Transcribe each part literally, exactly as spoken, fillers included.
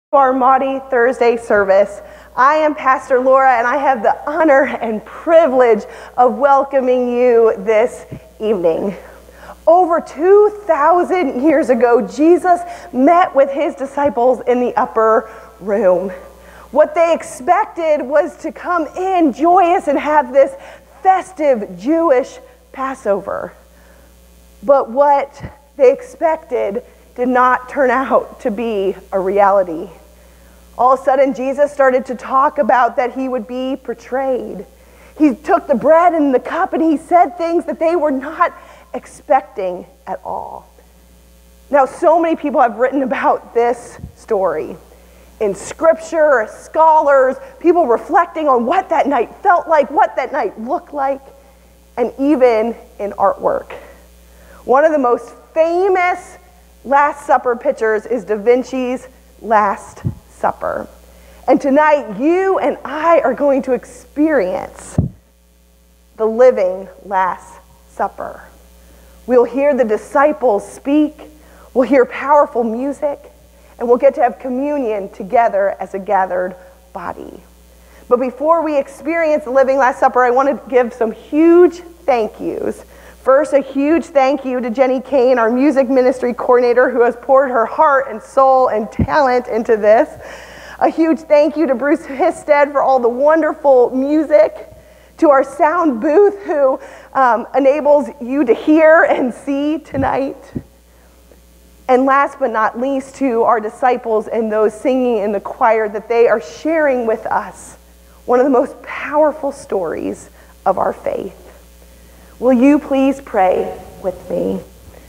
Our Maundy Thursday service. I am Pastor Laura, and I have the honor and privilege of welcoming you this evening. Over two thousand years ago, Jesus met with his disciples in the upper room. What they expected was to come in joyous and have this festive Jewish Passover. But what they expected did not turn out to be a reality. All of a sudden, Jesus started to talk about that he would be betrayed. He took the bread and the cup and he said things that they were not expecting at all. Now, so many people have written about this story in scripture, scholars, people reflecting on what that night felt like, what that night looked like, and even in artwork. One of the most famous Last Supper pictures is Da Vinci's Last Supper. And tonight, you and I are going to experience the living Last Supper. We'll hear the disciples speak, we'll hear powerful music, and we'll get to have communion together as a gathered body. But before we experience the living Last Supper, I want to give some huge thank yous. First, a huge thank you to Jenny Kane, our music ministry coordinator, who has poured her heart and soul and talent into this. A huge thank you to Bruce Histed for all the wonderful music. To our sound booth, who um, enables you to hear and see tonight. And last but not least, to our disciples and those singing in the choir, that they are sharing with us one of the most powerful stories of our faith. Will you please pray with me?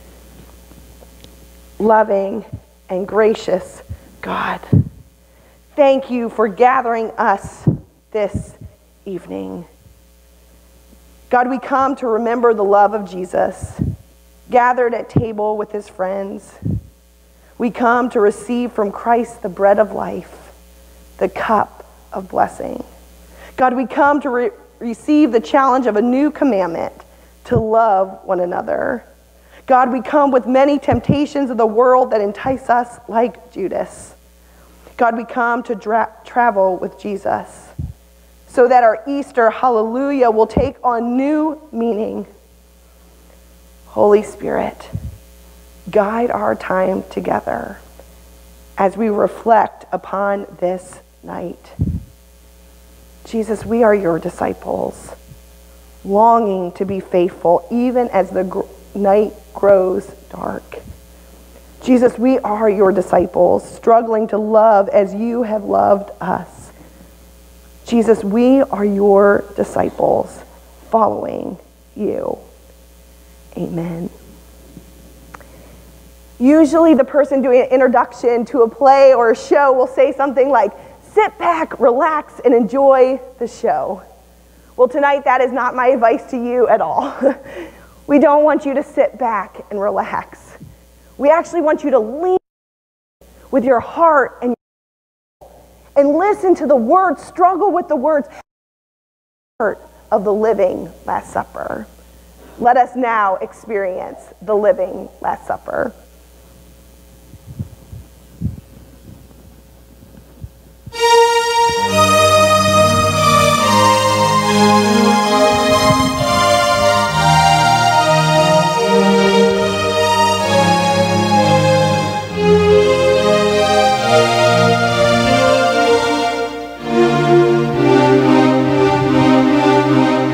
Loving and gracious God, thank you for gathering us this evening. God, we come to remember the love of Jesus, gathered at table with his friends. We come to receive from Christ the bread of life, the cup of blessing. God, we come to re- receive the challenge of a new commandment, to love one another. God, we come with many temptations of the world that entice us like Judas. God, we come to dra- travel with Jesus so that our Easter hallelujah will take on new meaning. Holy Spirit, guide our time together as we reflect upon this night. Jesus, we are your disciples, longing to be faithful even as the gr- night grows dark. Jesus, we are your disciples, struggling to love as you have loved us. Jesus, we are your disciples, following you. Amen. Usually the person doing an introduction to a play or a show will say something like, sit back, relax, and enjoy the show. Well, tonight, that is not my advice to you at all. We don't want you to sit back and relax. We actually want you to lean with your heart and your soul and listen to the words, struggle with the words of the living Last Supper. Let us now experience the living Last Supper.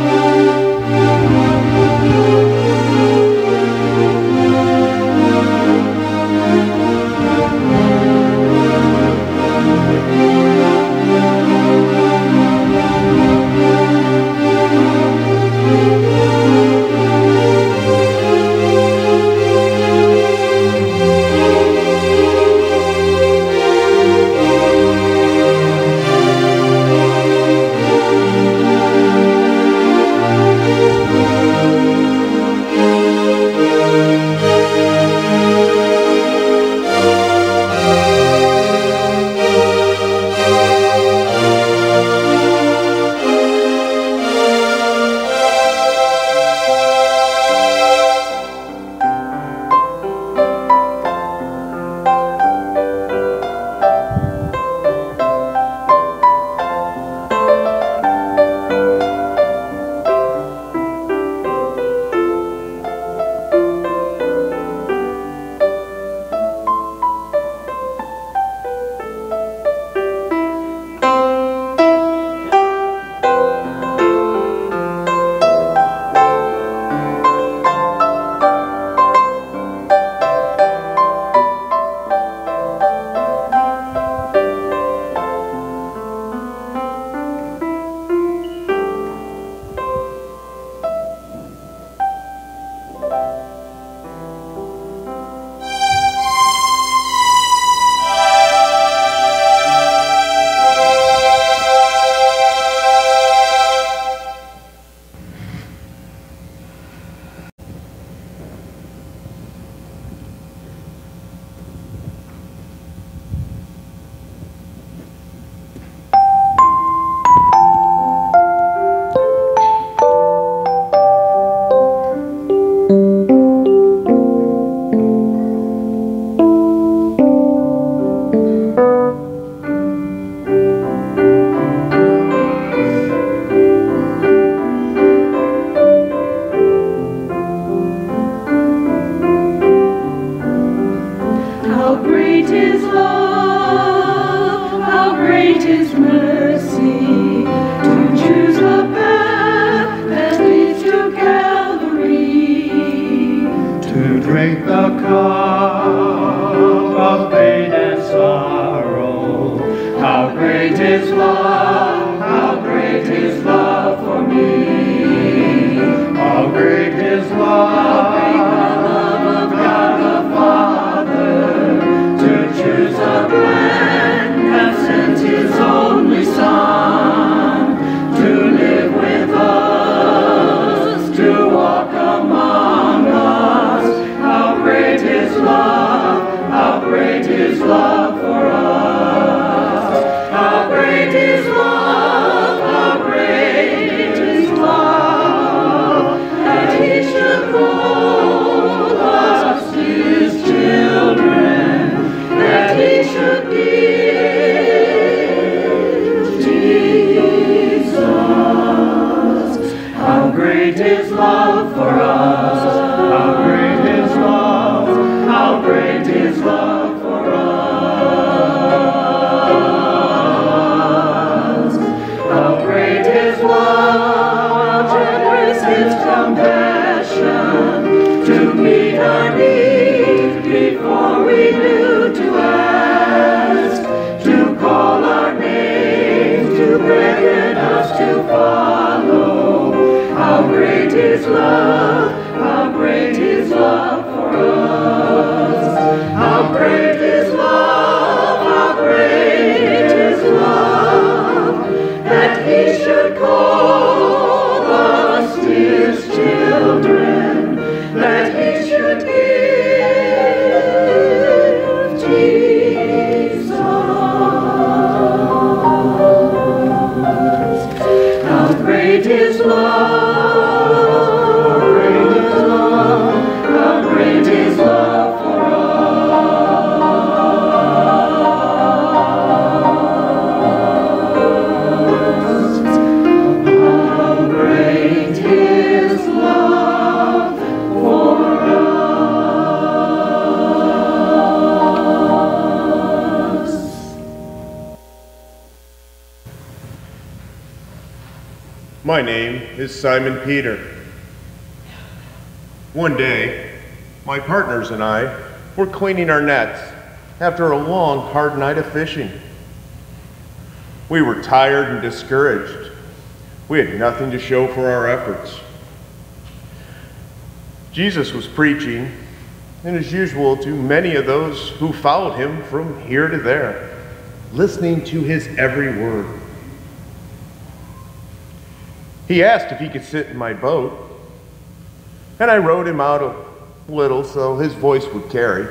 Thank you. great his love, how great his love for me. How great his love, how great the love of God the Father, to choose a plan, hath sent his only Son, to live with us, to walk among us. How great his love, how great his love for us. How great his love, how great his love, that he should call us his children, that he should give Jesus. How great his love for us, how great his love, how great his love for us. How great his love, how generous his compassion, to meet our need before we knew to ask, to call our name, to beckon us to follow. How great his love, how great his love for us. How great his love, how great his love, that he should call us his children, that he should give Jesus. How great his love, My name is Simon Peter. One day, my partners and I were cleaning our nets after a long, hard night of fishing. We were tired and discouraged. We had nothing to show for our efforts. Jesus was preaching, and as usual to many of those who followed him from here to there, listening to his every word. He asked if he could sit in my boat, and I rowed him out a little so his voice would carry.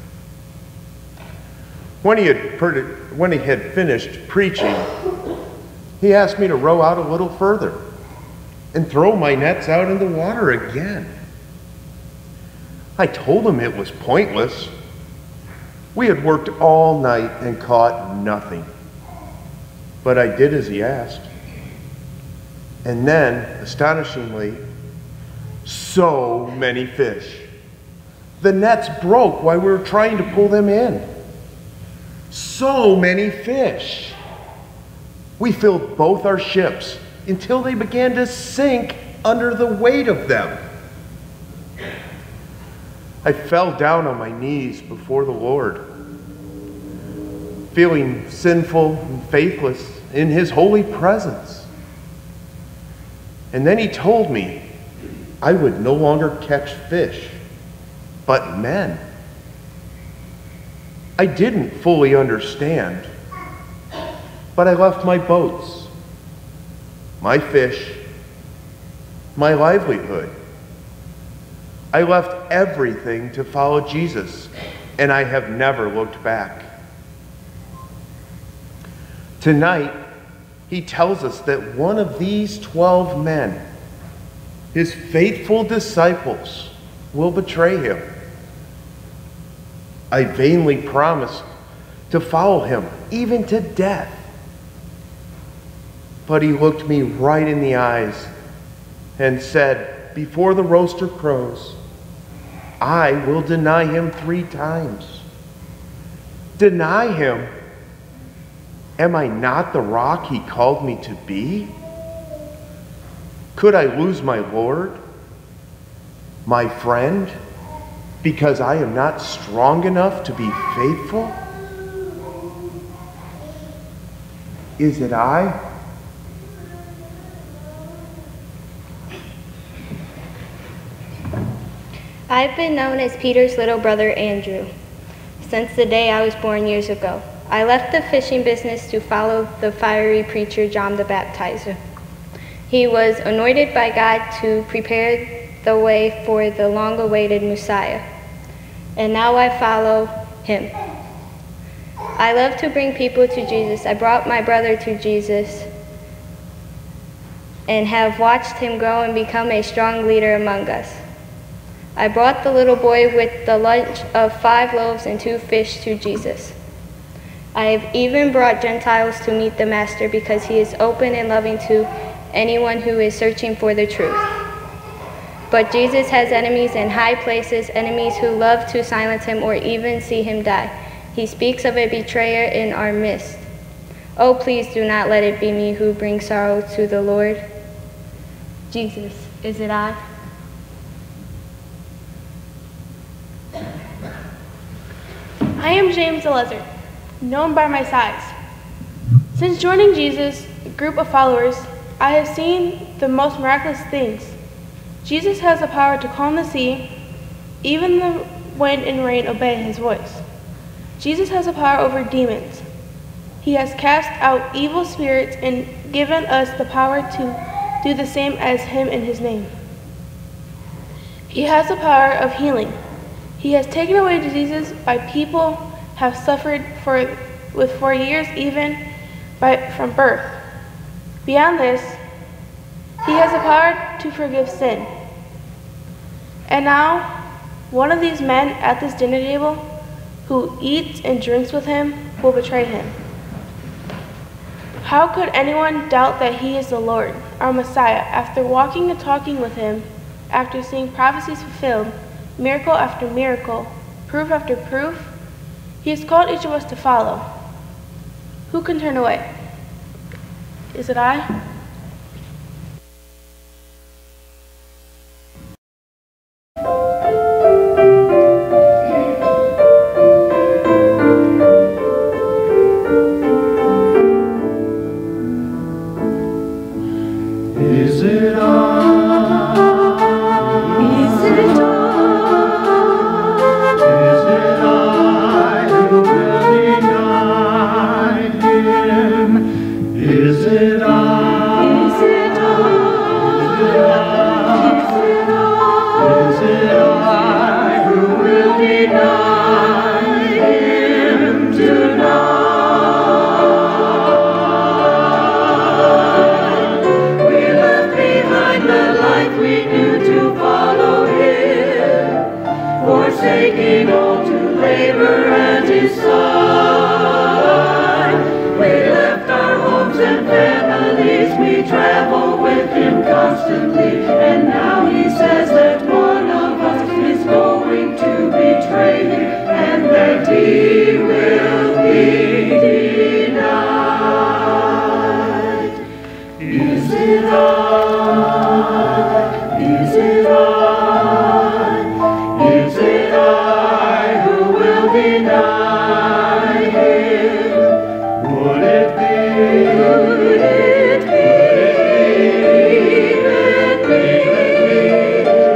When he had, when he had finished preaching, he asked me to row out a little further and throw my nets out in the water again. I told him it was pointless. We had worked all night and caught nothing, but I did as he asked. And then, astonishingly, so many fish. The nets broke while we were trying to pull them in. So many fish. We filled both our ships until they began to sink under the weight of them. I fell down on my knees before the Lord, feeling sinful and faithless in his holy presence. And then he told me I would no longer catch fish, but men. I didn't fully understand, but I left my boats, my fish, my livelihood. I left everything to follow Jesus, and I have never looked back. Tonight, he tells us that one of these twelve men, his faithful disciples, will betray him. I vainly promised to follow him, even to death. But he looked me right in the eyes and said, before the rooster crows, I will deny him three times. Deny him? Am I not the rock he called me to be? Could I lose my Lord, my friend, because I am not strong enough to be faithful? Is it I? I've been known as Peter's little brother, Andrew, since the day I was born years ago. I left the fishing business to follow the fiery preacher, John the Baptizer. He was anointed by God to prepare the way for the long-awaited Messiah, and now I follow him. I love to bring people to Jesus. I brought my brother to Jesus and have watched him grow and become a strong leader among us. I brought the little boy with the lunch of five loaves and two fish to Jesus. I have even brought Gentiles to meet the Master because he is open and loving to anyone who is searching for the truth. But Jesus has enemies in high places, enemies who love to silence him or even see him die. He speaks of a betrayer in our midst. Oh, please do not let it be me who brings sorrow to the Lord. Jesus, is it I? I am James the Lizard, known by my size. Since joining Jesus, a group of followers, I have seen the most miraculous things. Jesus has the power to calm the sea, even the wind and rain obey his voice. Jesus has the power over demons. He has cast out evil spirits and given us the power to do the same as him in his name. He has the power of healing. He has taken away diseases by people have suffered for with for years, even by from birth. Beyond this, he has the power to forgive sin. And now, one of these men at this dinner table who eats and drinks with him will betray him. How could anyone doubt that he is the Lord, our Messiah, after walking and talking with him, after seeing prophecies fulfilled, miracle after miracle, proof after proof? He has called each of us to follow. Who can turn away? Is it I? Is it I? Is it I? Is it I who will deny him? Is it I? Is it I? Is it I who will deny him tonight? We left behind the life we knew to follow him, forsaking all to labor at his side. We left our homes and families, we travel with him constantly, and now he says that one of us is going to betray him, and that he will be denied. Is it I? Is it I? Is it I who will deny him? Would it be? Would it be? Would it be?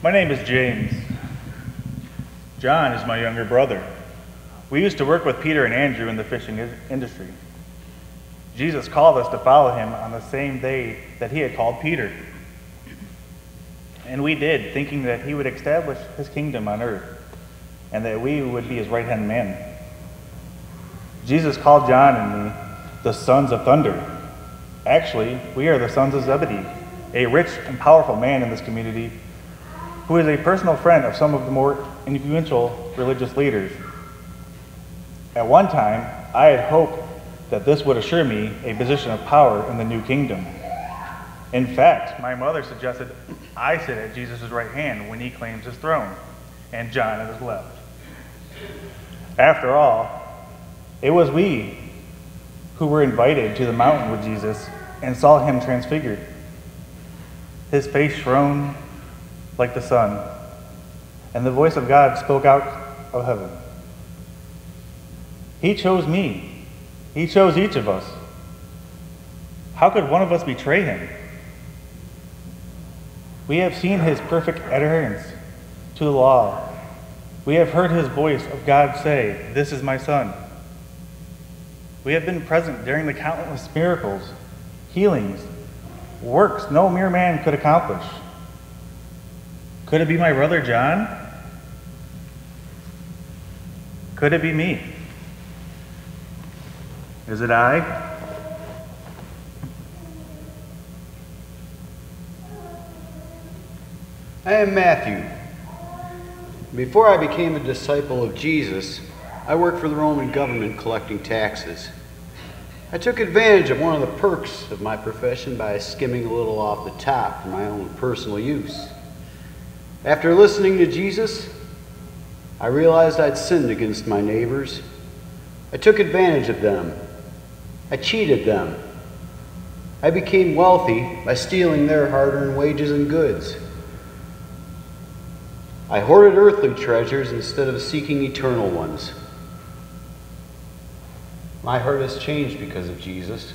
My name is James. John is my younger brother. We used to work with Peter and Andrew in the fishing industry. Jesus called us to follow him on the same day that he had called Peter. And we did, thinking that he would establish his kingdom on earth and that we would be his right-hand man. Jesus called John and me the sons of thunder. Actually, we are the sons of Zebedee, a rich and powerful man in this community who is a personal friend of some of the more influential religious leaders. At one time, I had hoped that this would assure me a position of power in the new kingdom. In fact, my mother suggested I sit at Jesus' right hand when he claims his throne, and John at his left. After all, it was we who were invited to the mountain with Jesus and saw him transfigured. His face shone like the sun, and the voice of God spoke out of heaven. He chose me. He chose each of us. How could one of us betray him? We have seen his perfect adherence to the law. We have heard his voice of God say, "This is my son." We have been present during the countless miracles, healings, works no mere man could accomplish. Could it be my brother John? Could it be me? Is it I? I am Matthew. Before I became a disciple of Jesus, I worked for the Roman government collecting taxes. I took advantage of one of the perks of my profession by skimming a little off the top for my own personal use. After listening to Jesus, I realized I'd sinned against my neighbors. I took advantage of them. I cheated them. I became wealthy by stealing their hard-earned wages and goods. I hoarded earthly treasures instead of seeking eternal ones. My heart has changed because of Jesus.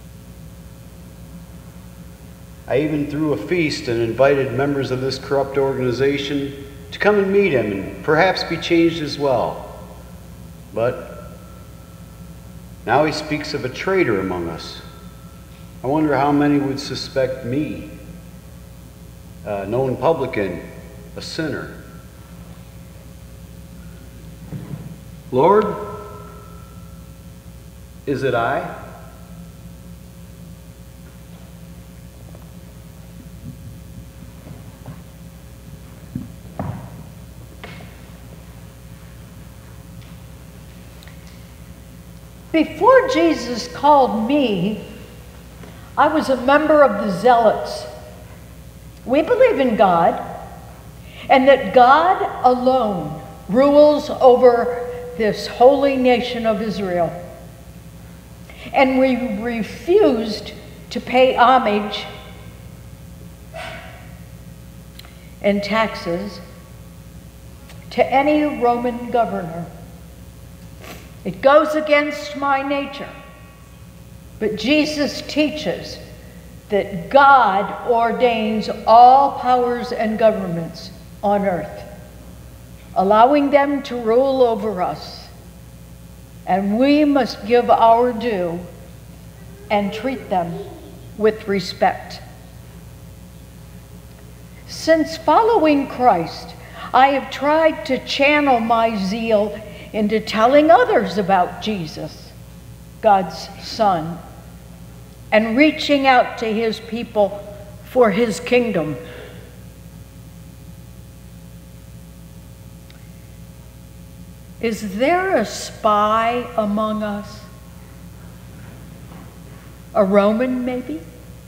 I even threw a feast and invited members of this corrupt organization to come and meet him and perhaps be changed as well. But now he speaks of a traitor among us. I wonder how many would suspect me, a known publican, a sinner. Lord, is it I? Before Jesus called me, I was a member of the Zealots. We believe in God, and that God alone rules over this holy nation of Israel. And we refused to pay homage and taxes to any Roman governor. It goes against my nature. But Jesus teaches that God ordains all powers and governments on earth, allowing them to rule over us. And we must give our due and treat them with respect. Since following Christ, I have tried to channel my zeal into telling others about Jesus, God's Son, and reaching out to his people for his kingdom. Is there a spy among us? A Roman, maybe?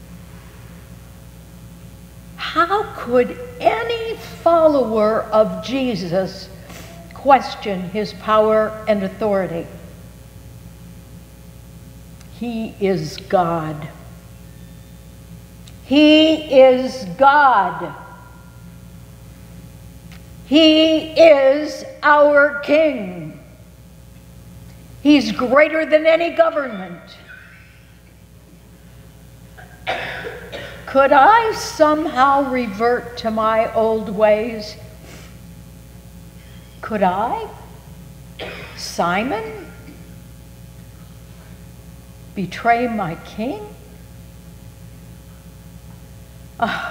How could any follower of Jesus question his power and authority? He is God. He is God. He is our King. He's greater than any government. Could I somehow revert to my old ways? Could I, Simon, betray my king? Oh,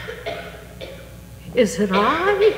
is it I?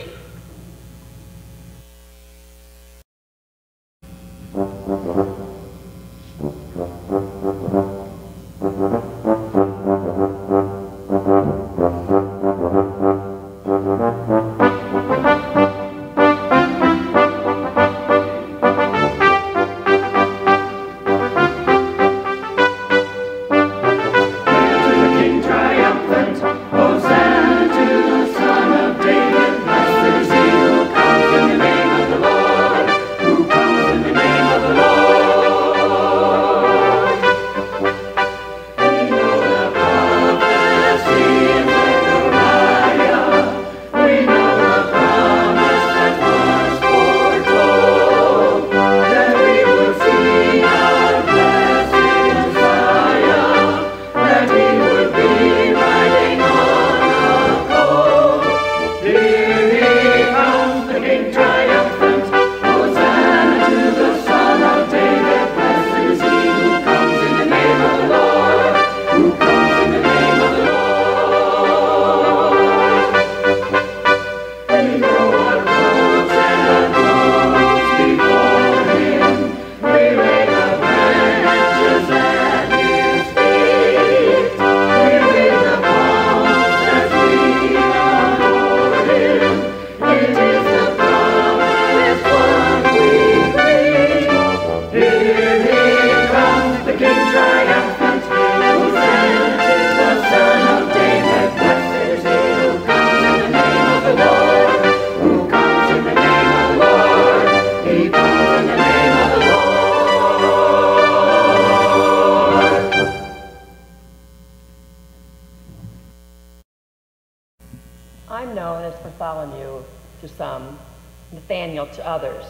I'm known as Bartholomew to some, Nathaniel to others.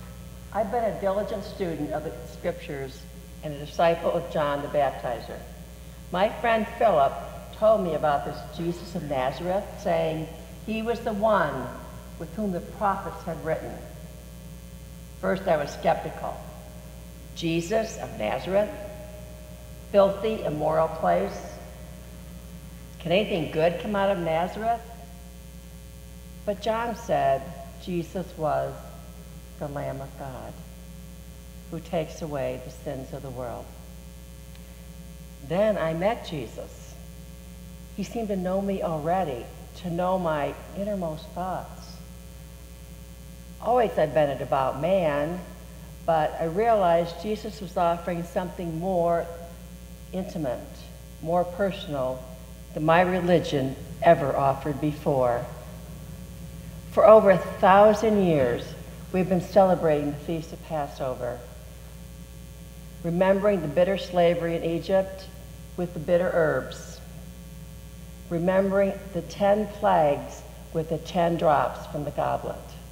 I've been a diligent student of the scriptures and a disciple of John the Baptizer. My friend Philip told me about this Jesus of Nazareth, saying he was the one with whom the prophets had written. First, I was skeptical. Jesus of Nazareth? Filthy, immoral place? Can anything good come out of Nazareth? But John said Jesus was the Lamb of God who takes away the sins of the world. Then I met Jesus. He seemed to know me already, to know my innermost thoughts. Always I've been a devout man, but I realized Jesus was offering something more intimate, more personal than my religion ever offered before. For over a thousand years, we've been celebrating the Feast of Passover, remembering the bitter slavery in Egypt with the bitter herbs, remembering the ten plagues with the ten drops from the goblet,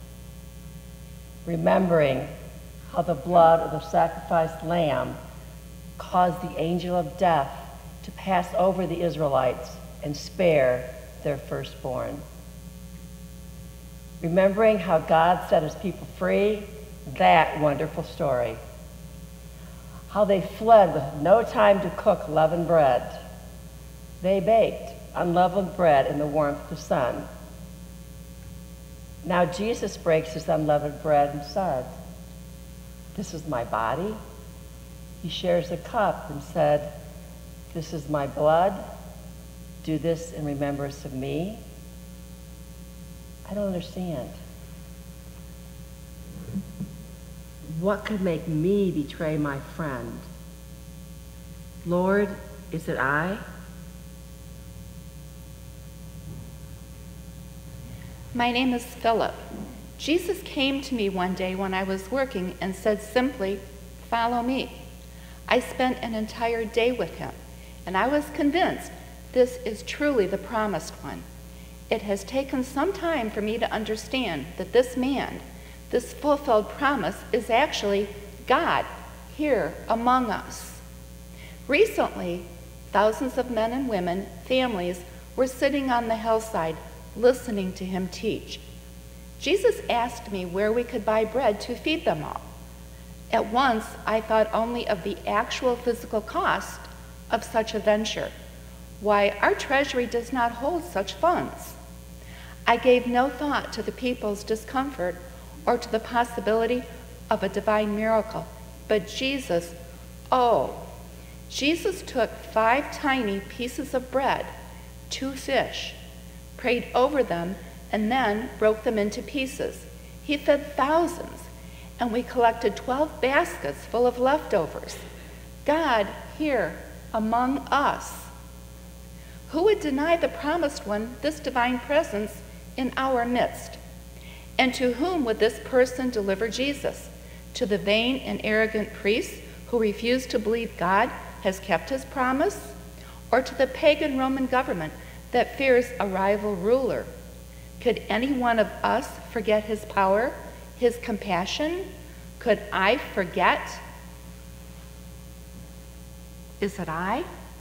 remembering how the blood of the sacrificed lamb caused the angel of death to pass over the Israelites and spare their firstborn. Remembering how God set his people free, that wonderful story. How they fled with no time to cook leavened bread. They baked unleavened bread in the warmth of the sun. Now Jesus breaks his unleavened bread and said, "This is my body." He shares the cup and said, "This is my blood. Do this in remembrance of me." I don't understand. What could make me betray my friend? Lord, is it I? My name is Philip. Jesus came to me one day when I was working and said simply, "Follow me." I spent an entire day with him, and I was convinced this is truly the promised one. It has taken some time for me to understand that this man, this fulfilled promise, is actually God here among us. Recently, Thousands of men and women, families, were sitting on the hillside listening to him teach. Jesus asked me where we could buy bread to feed them all. At once, I thought only of the actual physical cost of such a venture. Why, our treasury does not hold such funds. I gave no thought to the people's discomfort or to the possibility of a divine miracle. But Jesus, oh, Jesus took five tiny pieces of bread, two fish, prayed over them, and then broke them into pieces. He fed thousands, and we collected twelve baskets full of leftovers. God here among us. Who would deny the promised one this divine presence in our midst? And to whom would this person deliver Jesus? To the vain and arrogant priests who refuse to believe God has kept his promise? Or to the pagan Roman government that fears a rival ruler? Could any one of us forget his power, his compassion? Could I forget? Is it I?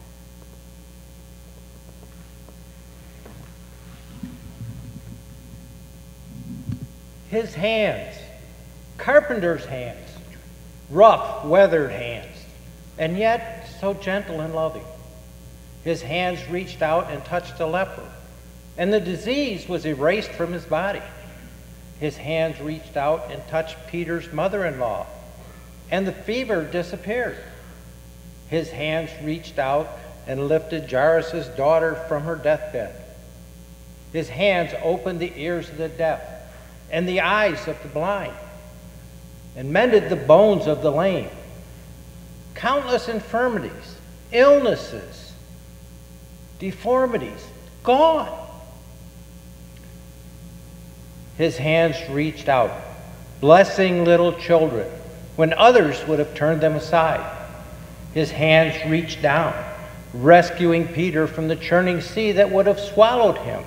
His hands, carpenter's hands, rough, weathered hands, and yet so gentle and loving. His hands reached out and touched a leper, and the disease was erased from his body. His hands reached out and touched Peter's mother-in-law, and the fever disappeared. His hands reached out and lifted Jairus' daughter from her deathbed. His hands opened the ears of the deaf and the eyes of the blind, and mended the bones of the lame. Countless infirmities, illnesses, deformities, gone. His hands reached out, blessing little children when others would have turned them aside. His hands reached down, rescuing Peter from the churning sea that would have swallowed him.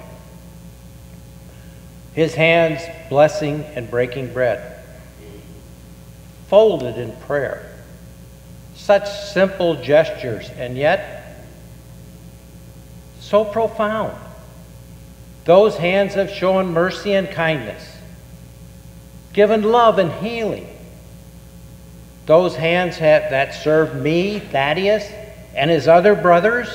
His hands blessing and breaking bread, folded in prayer. Such simple gestures, and yet so profound. Those hands have shown mercy and kindness, given love and healing. Those hands have, that served me, Thaddeus, and his other brothers,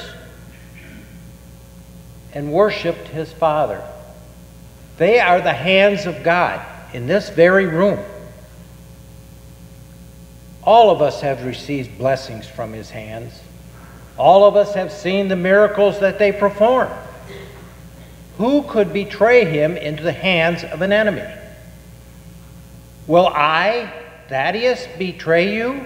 and worshiped his Father. They are the hands of God in this very room. All of us have received blessings from his hands. All of us have seen the miracles that they perform. Who could betray him into the hands of an enemy? Will I, Thaddeus, betray you?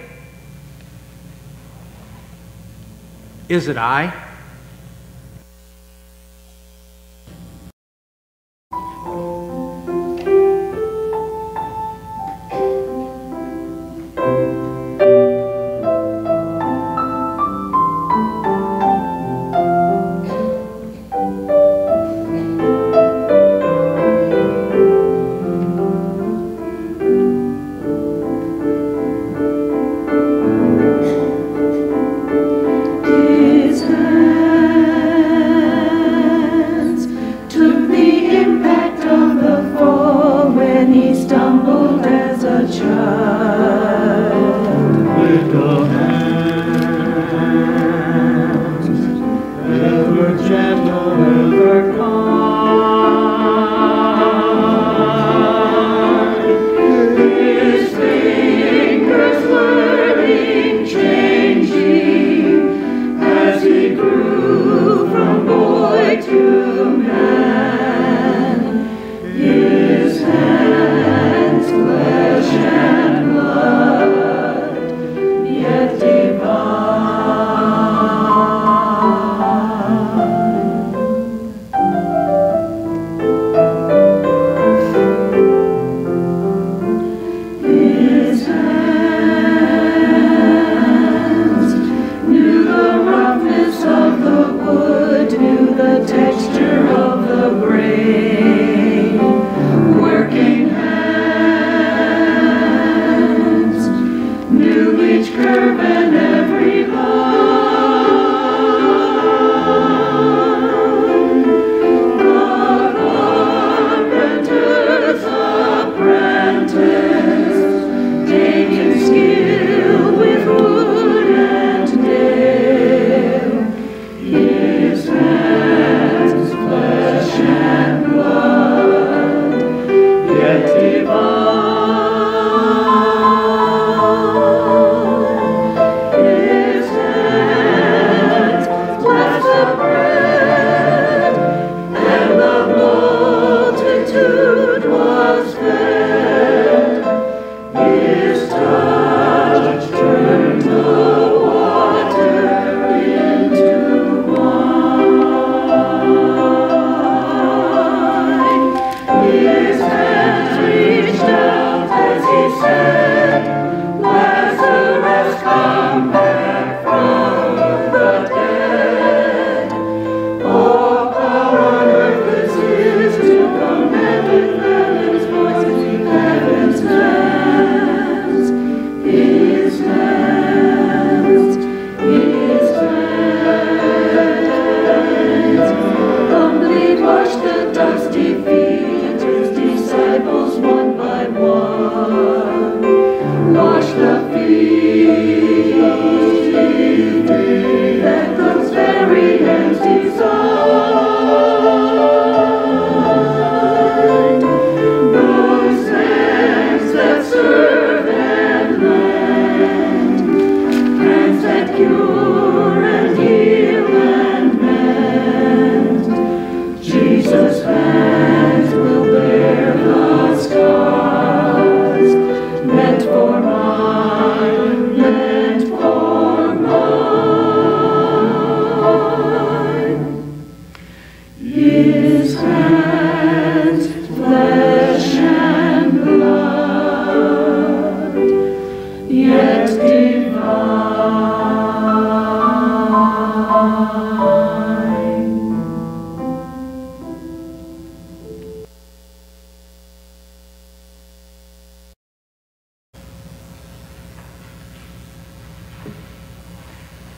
Is it I? Each curve and every line.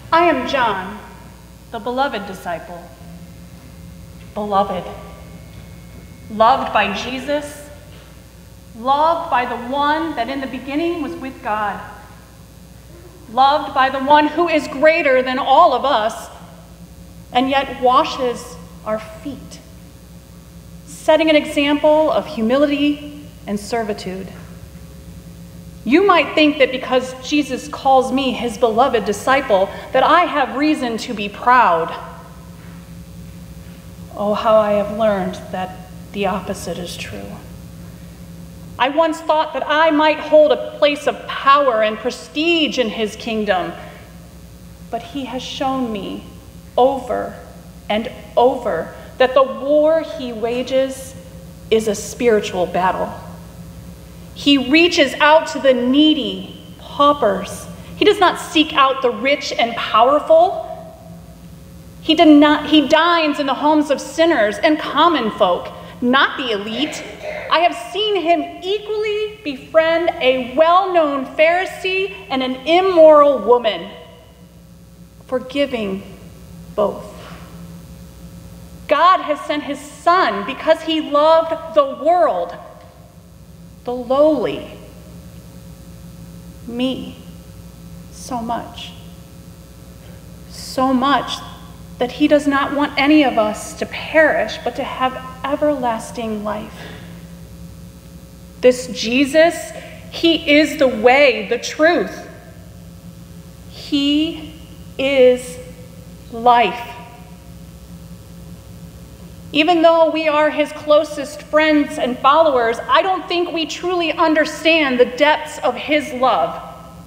I am John, the beloved disciple. Beloved. Loved by Jesus. Loved by the one that in the beginning was with God. Loved by the one who is greater than all of us, and yet washes our feet, setting an example of humility and servitude. You might think that because Jesus calls me his beloved disciple, that I have reason to be proud. Oh, how I have learned that the opposite is true. I once thought that I might hold a place of power and prestige in his kingdom, but he has shown me over and over that the war he wages is a spiritual battle. He reaches out to the needy, paupers. He does not seek out the rich and powerful. He, did not, he dines in the homes of sinners and common folk, not the elite. I have seen him equally befriend a well-known Pharisee and an immoral woman, forgiving both. God has sent his Son because he loved the world, the lowly, me, so much. So much that he does not want any of us to perish, but to have everlasting life. This Jesus, he is the way, the truth. He is life. Even though we are his closest friends and followers, I don't think we truly understand the depths of his love.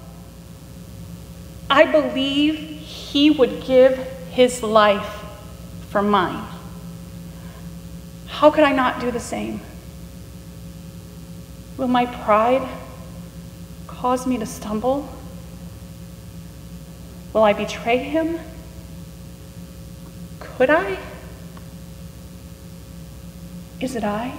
I believe he would give his life for mine. How could I not do the same? Will my pride cause me to stumble? Will I betray him? Could I? Is it I?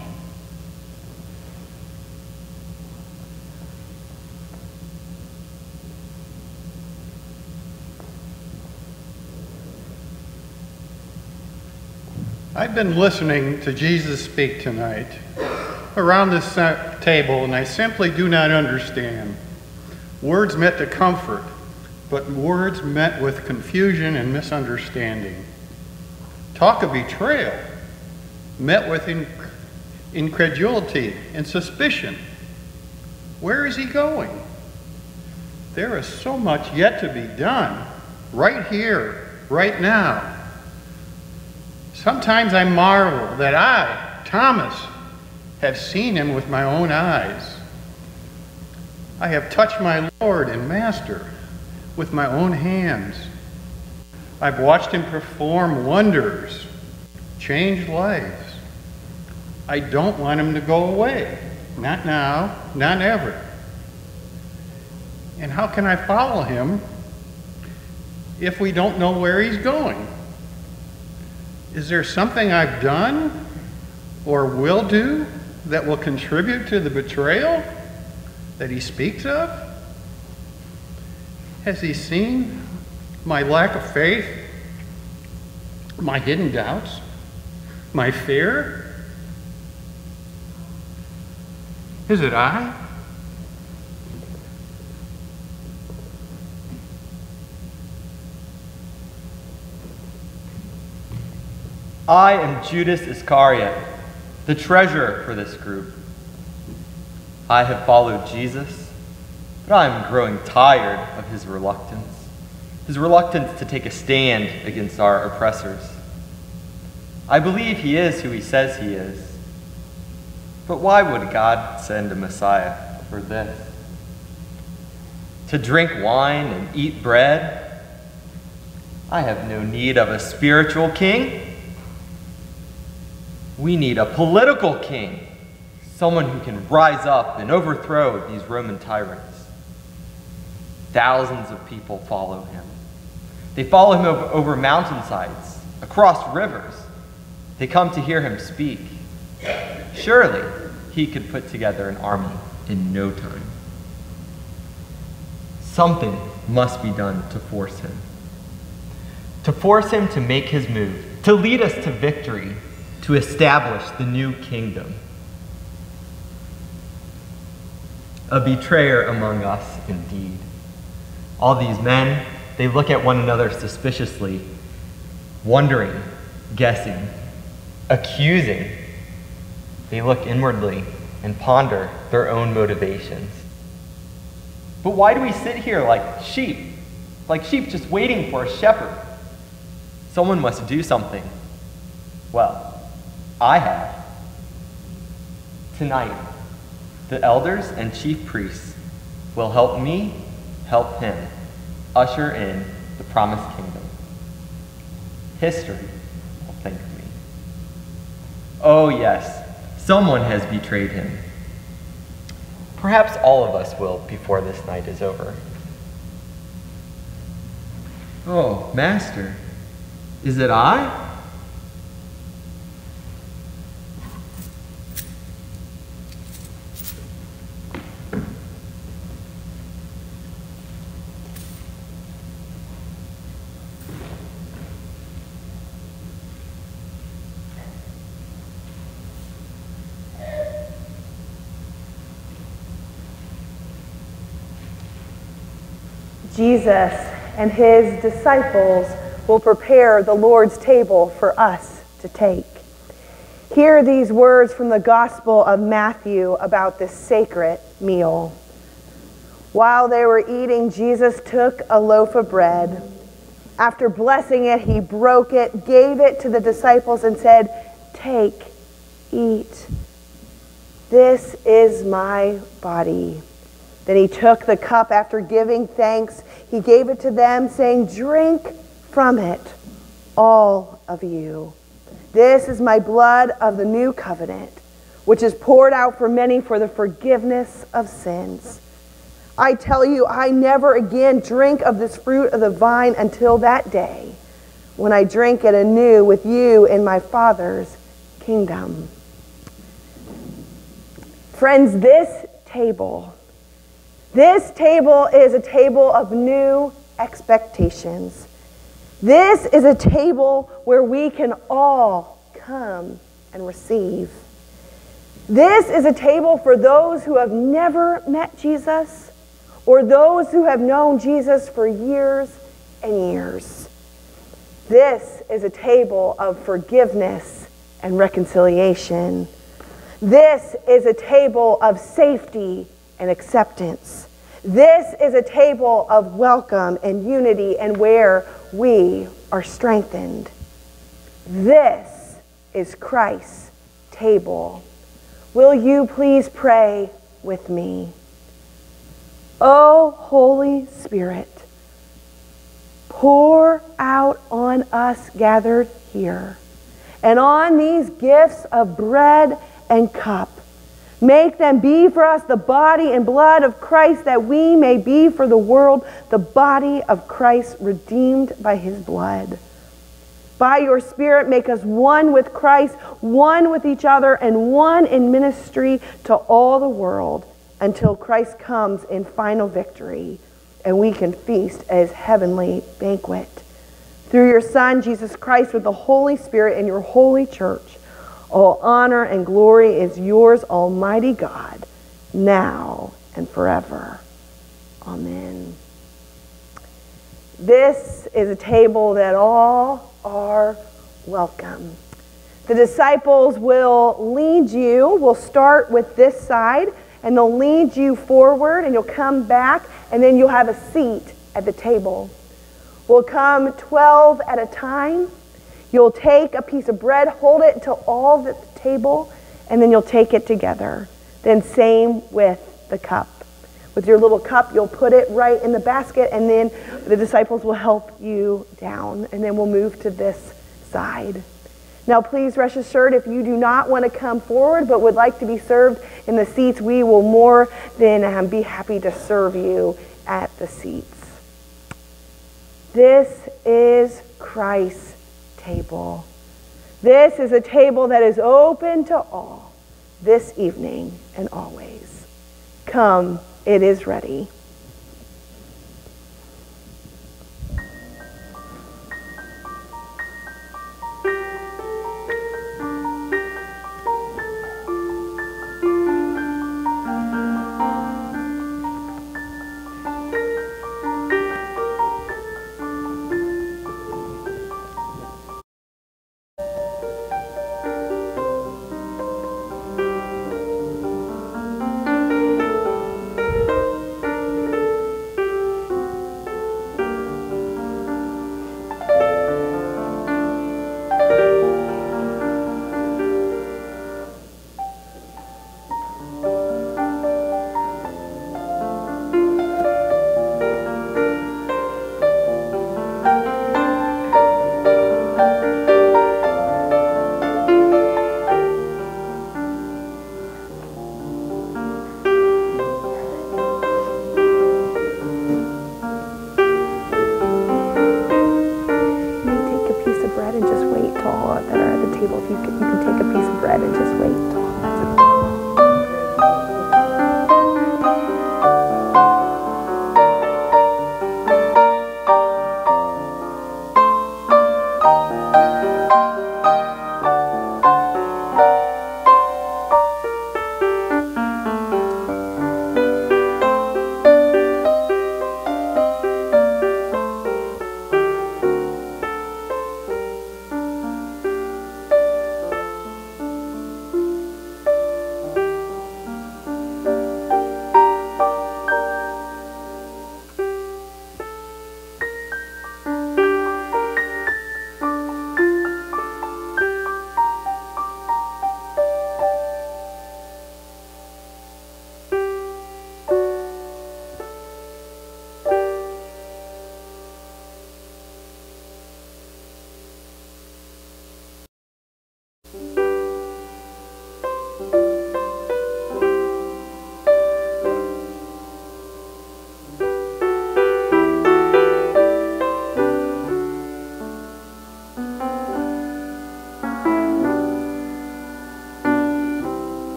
I've been listening to Jesus speak tonight around this table, and I simply do not understand. Words meant to comfort, but words met with confusion and misunderstanding. Talk of betrayal met with inc incredulity and suspicion. Where is he going? There is so much yet to be done, right here, right now. Sometimes I marvel that I, Thomas, have seen him with my own eyes. I have touched my Lord and Master with my own hands. I've watched him perform wonders, change lives. I don't want him to go away. Not now, not ever. And how can I follow him if we don't know where he's going? Is there something I've done or will do that will contribute to the betrayal that he speaks of? Has he seen my lack of faith, my hidden doubts, my fear? Is it I? I am Judas Iscariot, the treasurer for this group. I have followed Jesus, but I am growing tired of his reluctance, his reluctance to take a stand against our oppressors. I believe he is who he says he is. But why would God send a Messiah for this? To drink wine and eat bread? I have no need of a spiritual king. We need a political king, someone who can rise up and overthrow these Roman tyrants. Thousands of people follow him. They follow him over, over mountainsides, across rivers. They come to hear him speak. Surely he could put together an army in no time. Something must be done to force him. to force him to make his move, to lead us to victory, to establish the new kingdom. A betrayer among us, indeed. All these men, they look at one another suspiciously, wondering, guessing, accusing. They look inwardly and ponder their own motivations. But why do we sit here like sheep, like sheep just waiting for a shepherd? Someone must do something. Well, I have. Tonight, the elders and chief priests will help me help him usher in the promised kingdom. History will thank me. Oh yes, someone has betrayed him. Perhaps all of us will before this night is over. Oh, Master, is it I? Jesus and his disciples will prepare the Lord's table for us to take. Hear these words from the Gospel of Matthew about this sacred meal. While they were eating, Jesus took a loaf of bread. After blessing it, he broke it, gave it to the disciples, and said, "Take, eat. This is my body." Then he took the cup after giving thanks. He gave it to them, saying, "Drink from it, all of you. This is my blood of the new covenant, which is poured out for many for the forgiveness of sins. I tell you, I never again drink of this fruit of the vine until that day, when I drink it anew with you in my Father's kingdom." Friends, this table This table is a table of new expectations. This is a table where we can all come and receive. This is a table for those who have never met Jesus or those who have known Jesus for years and years. This is a table of forgiveness and reconciliation. This is a table of safety and acceptance. This is a table of welcome and unity and where we are strengthened. This is Christ's table. Will you please pray with me? Oh, Holy Spirit, pour out on us gathered here and on these gifts of bread and cup. Make them be for us the body and blood of Christ, that we may be for the world the body of Christ, redeemed by his blood. By your Spirit, make us one with Christ, one with each other, and one in ministry to all the world, until Christ comes in final victory and we can feast at his heavenly banquet. Through your Son, Jesus Christ, with the Holy Spirit and your holy church, all honor and glory is yours, Almighty God, now and forever. Amen. This is a table that all are welcome. The disciples will lead you. We'll start with this side, and they'll lead you forward, and you'll come back, and then you'll have a seat at the table. We'll come twelve at a time. You'll take a piece of bread, hold it until all at the table, and then you'll take it together. Then same with the cup. With your little cup, you'll put it right in the basket, and then the disciples will help you down, and then we'll move to this side. Now, please rest assured, if you do not want to come forward but would like to be served in the seats, we will more than um, be happy to serve you at the seats. This is Christ's table. This is a table that is open to all, this evening and always. Come, it is ready.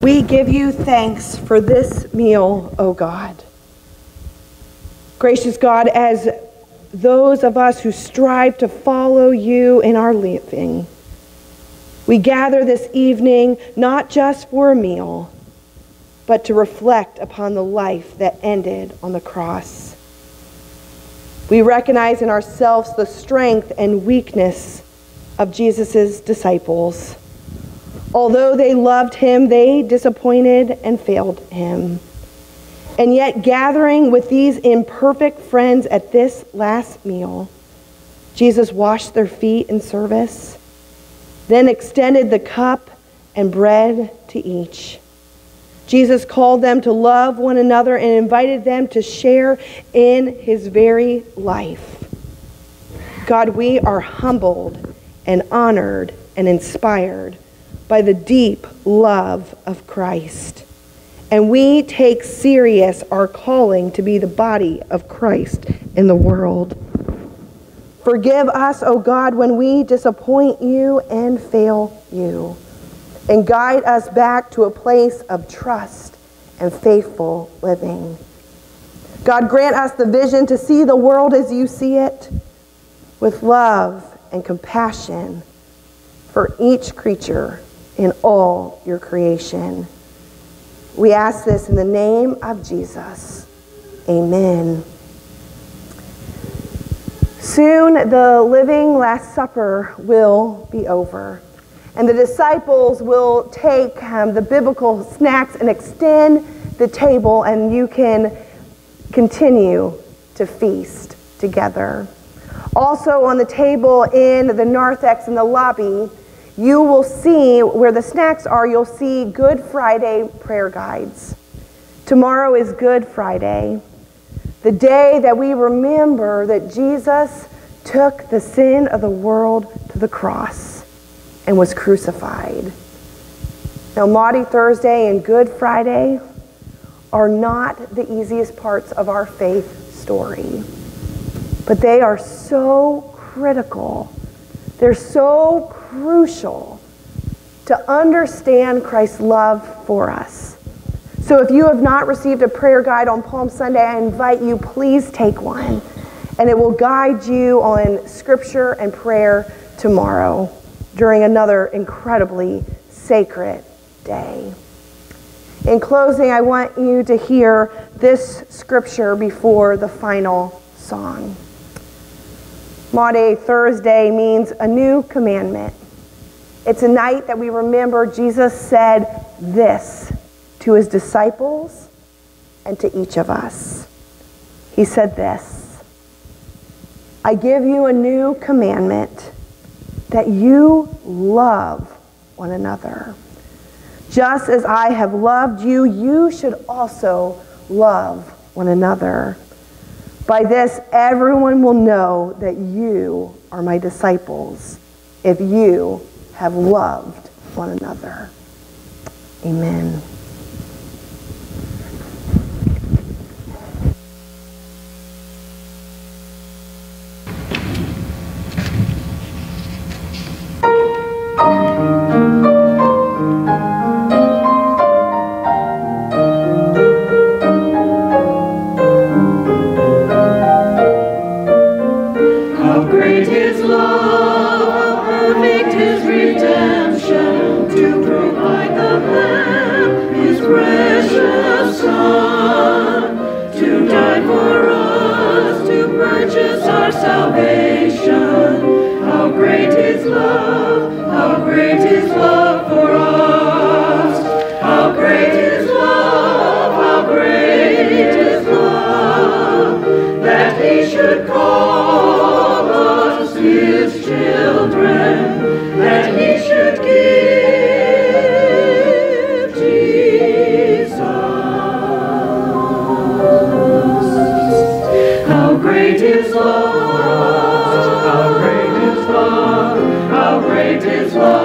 We give you thanks for this meal, O God. Gracious God, as those of us who strive to follow you in our living, we gather this evening not just for a meal, but to reflect upon the life that ended on the cross. We recognize in ourselves the strength and weakness of Jesus' disciples. Although they loved him, they disappointed and failed him. And yet, gathering with these imperfect friends at this last meal, Jesus washed their feet in service, then extended the cup and bread to each. Jesus called them to love one another and invited them to share in his very life. God, we are humbled and honored and inspired by the deep love of Christ. And we take serious our calling to be the body of Christ in the world. Forgive us, O God, when we disappoint you and fail you. And guide us back to a place of trust and faithful living. God, grant us the vision to see the world as you see it, with love and compassion for each creature in all your creation. We ask this in the name of Jesus. Amen. Soon the living Last Supper will be over, and the disciples will take um, the biblical snacks and extend the table, and you can continue to feast together. Also on the table in the narthex in the lobby, you will see where the snacks are, you'll see Good Friday prayer guides. Tomorrow is Good Friday, the day that we remember that Jesus took the sin of the world to the cross and was crucified. Now, Maundy Thursday and Good Friday are not the easiest parts of our faith story, but they are so critical. They're so crucial to understand Christ's love for us. So if you have not received a prayer guide on Palm Sunday, I invite you, please take one. And it will guide you on scripture and prayer tomorrow during another incredibly sacred day. In closing, I want you to hear this scripture before the final song. Maundy Thursday means a new commandment. It's a night that we remember Jesus said this to his disciples and to each of us. He said this: I give you a new commandment, that you love one another. Just as I have loved you, you should also love one another. By this, everyone will know that you are my disciples, if you have loved one another. Amen. How great is love, how great is love.